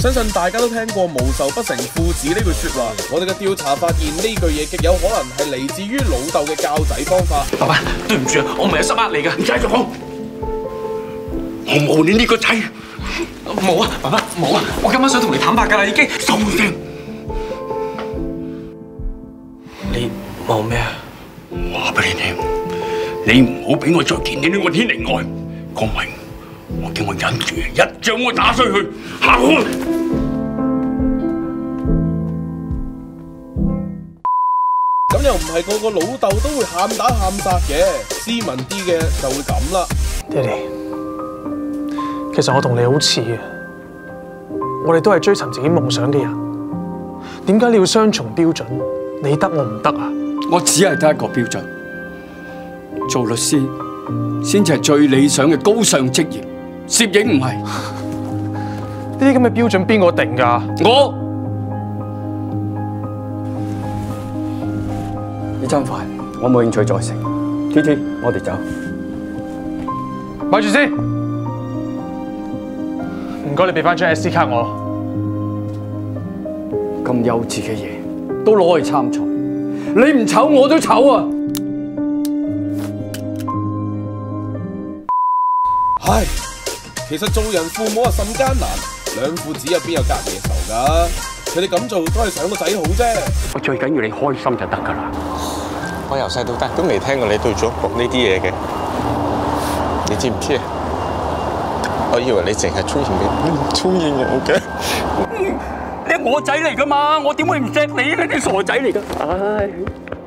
相信大家都聽過無仇不成父子呢句說話。我哋嘅調查發現呢句嘢極有可能係嚟自於老豆嘅教仔方法。 爸爸，對唔住啊，我唔係有心呃你㗎。 唔使講，我冇你呢個仔。 冇啊，爸爸冇啊，我今晚想同你坦白㗎啦，已經。 收聲！ 你冇咩啊？ 話俾你聽，你唔好俾我再見你呢個天靈蓋，講明我叫我忍住，一掌我打碎佢，行開！ 咁又唔係個個老豆都會喊打喊殺嘅，斯文啲嘅就會咁啦。 爹哋，其實我同你好似嘅，我哋都係追尋自己夢想嘅人，點解你要雙重標準？你得我唔得啊？ 我只係得一個標準，做律師先至係最理想嘅高尚職業，攝影唔係。 呢啲咁嘅標準邊個定㗎？ 我呢餐飯我冇興趣再食。T， 我哋走。 咪住先，唔該你俾翻張 SD 卡我。 咁幼稚嘅嘢都攞去參賽，你唔醜我都醜啊！ 唉，其實做人父母啊甚艱難，兩父子入邊有隔夜仇㗎。佢哋咁做都係想個仔好啫。 我最緊要你開心就得㗎啦。 我由細到大都未聽過你對祖國呢啲嘢嘅，你知唔知啊？我以為你淨係中意你，你唔中意我嘅。 你係我仔嚟㗎嘛，我點會唔錫你呢？你傻仔嚟㗎！唉。